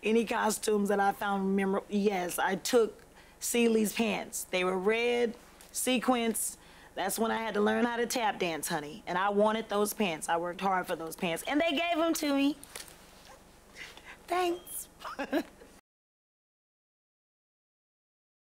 Any costumes that I found memorable? Yes, I took Celie's pants. They were red, sequins. That's when I had to learn how to tap dance, honey. And I wanted those pants. I worked hard for those pants. And they gave them to me. Thanks.